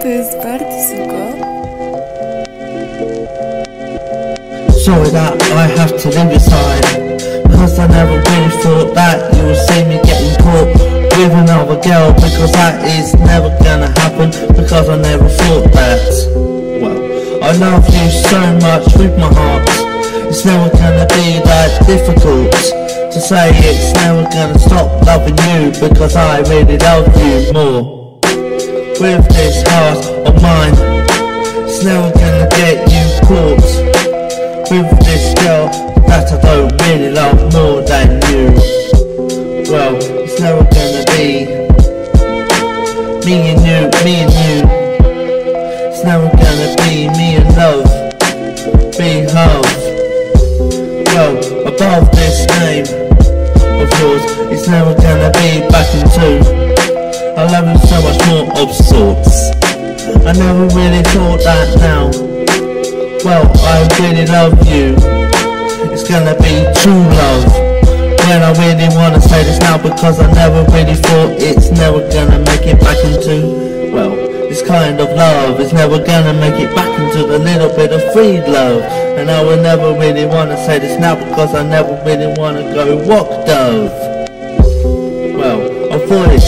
To jest bardzo suko. Sorry that I have to leave your side, because I never really thought that you would see me getting caught with another girl, because that is never gonna happen, because I never thought that. Well, I love you so much with my heart. It's never gonna be that difficult to say. It's never gonna stop loving you, because I really love you more. With this heart of mine, it's never gonna get you caught with this girl that I don't really love more than you. Well, it's never gonna be me and you, me and you. It's never gonna be me and love, be love. Well, above this name of yours, it's never gonna be back in two. I love you so much more of sorts. I never really thought that now. Well, I really love you. It's gonna be true love. When I really wanna say this now, because I never really thought it's never gonna make it back into, well, this kind of love is never gonna make it back into the little bit of free love. And I will never really wanna say this now, because I never really wanna go walk dove. Well, avoid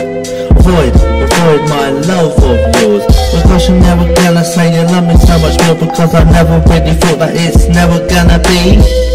my love of yours, because you're never gonna say you love me so much more, because I never really thought that it's never gonna be.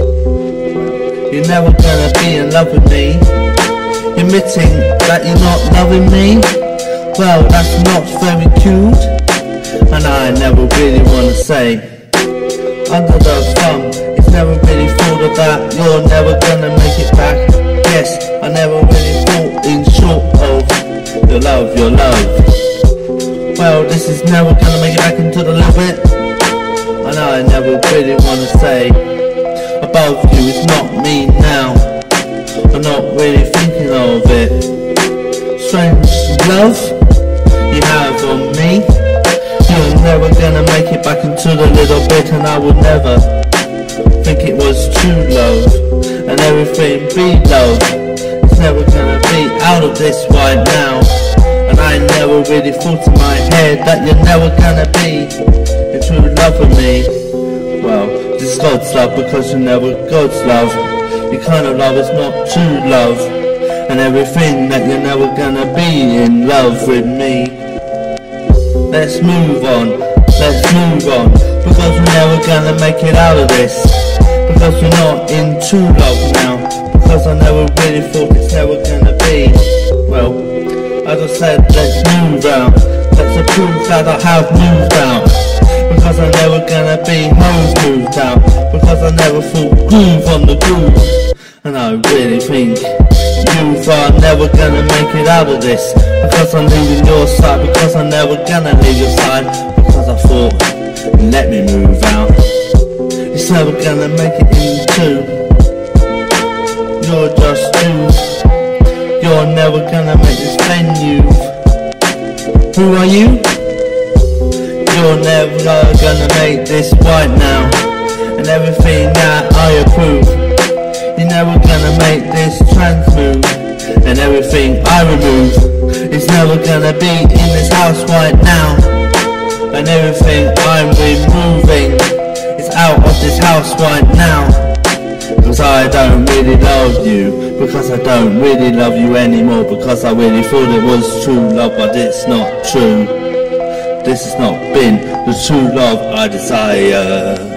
You're never gonna be in love with me, admitting that you're not loving me. Well, that's not very cute, and I never really wanna say. Under the thumb, it's never really thought of that. You're never gonna make it back. Yes, I never really thought in short of your love, your love. Well, this is never gonna make it back into the little bit, and I never really wanna say above you, it's not me now. I'm not really thinking of it. Strange love you have on me. You're never gonna make it back into the little bit, and I would never think it was true love and everything be love. It's never gonna be out of this right now, and I never really thought in my head that you're never gonna be in true love with me. Well, this is God's love, because you're never God's love. Your kind of love is not true love, and everything that you're never gonna be in love with me. Let's move on, because we're never gonna make it out of this, because we're not in true love now, because I never really thought it's never gonna be. Well, as I said, let's move out. That's a proof that I have moved out, because I'm never gonna be hoes moved out, because I never thought groove on the groove. And I really think you are never gonna make it out of this, because I'm leaving your side, because I'm never gonna leave your side, because I thought, let me move out. It's never gonna make it into. You're just you. You're never gonna make this venue. Who are you? You're never gonna make this right now, and everything that I approve. You're never gonna make this trans move, and everything I remove. It's never gonna be in this house right now, and everything I'm removing is out of this house right now. Because I don't really love you, because I don't really love you anymore, because I really thought it was true love, but it's not true. This has not been the true love I desire.